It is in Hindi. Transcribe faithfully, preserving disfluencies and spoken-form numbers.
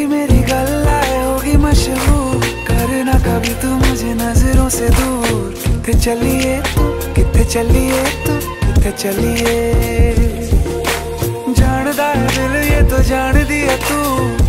तेरी मेरी गल्लाए होगी मशहूर, करना कभी तू मुझे नजरों से दूर। किथे चलिए तू, किथे चलिए तू, किथे चलिए। जानदा है दिल ये तो जान दिया तू।